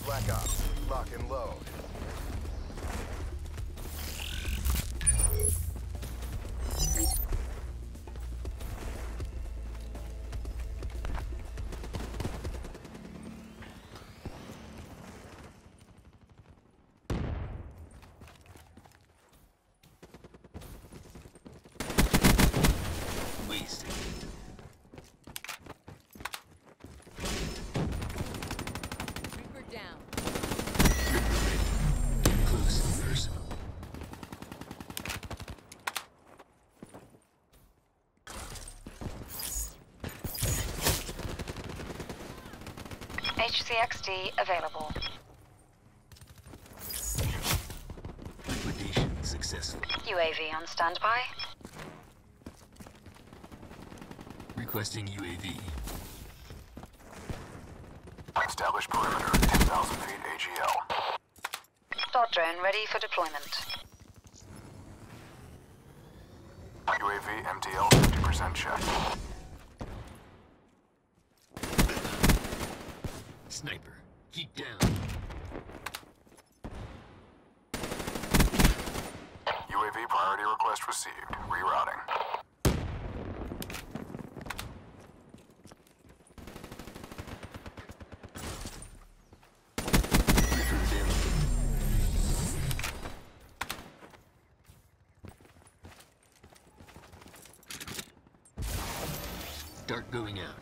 Black Ops, lock and load. HCXD available. Liquidation successful. UAV on standby. Requesting UAV. Establish perimeter, 10,000 feet AGL. Dot drone ready for deployment. UAV MTL 50% check. Sniper, keep down. UAV priority request received. Rerouting. Dart going out.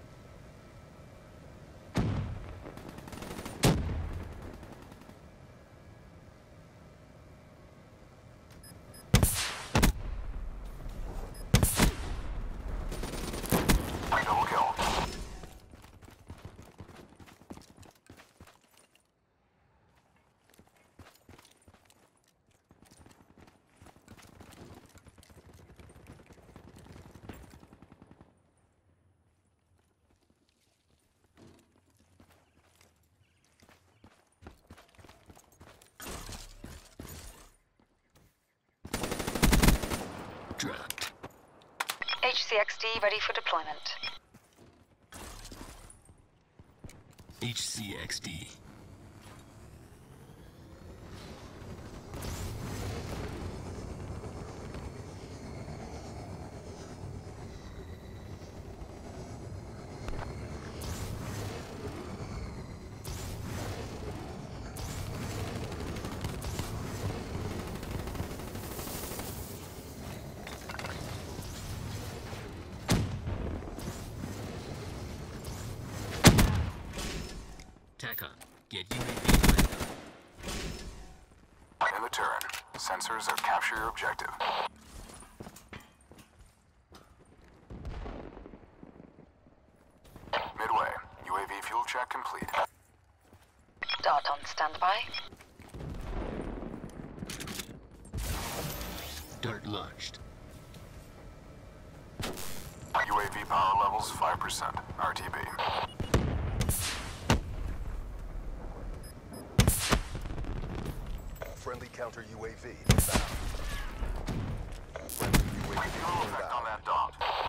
Double kill. Dropped. HCXD ready for deployment. HCXD. TACOM, get UAV lined up. In the turn. Sensors have captured your objective. Midway. UAV fuel check complete. Dart on standby. Dart launched. UAV power levels 5%. RTB. Friendly counter UAV inbound. Friendly UAV effect on that dot.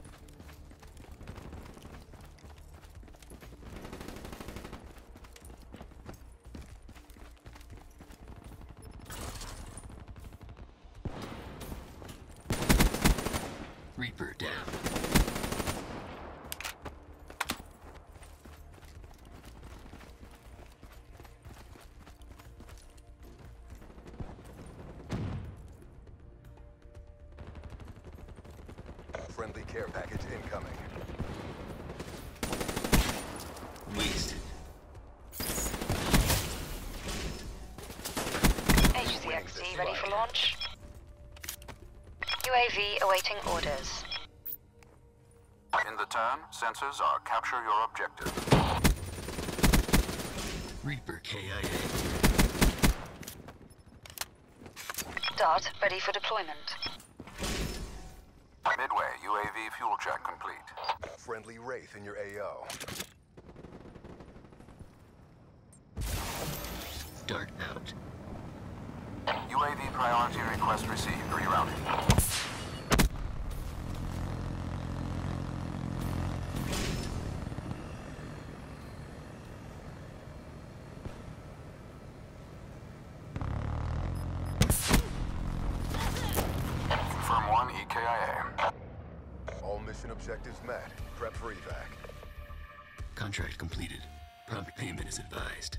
Reaper down. Friendly care package incoming. Wasted. HCXD ready for launch. UAV awaiting orders. In the turn, sensors are capture your objective. Reaper KIA. Dart ready for deployment. Midway, UAV fuel check complete. Friendly Wraith in your AO. Dart out. UAV priority request received. Rerouting. Objectives met. Prep for evac. Contract completed. Prompt payment is advised.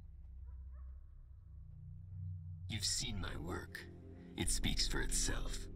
You've seen my work. It speaks for itself.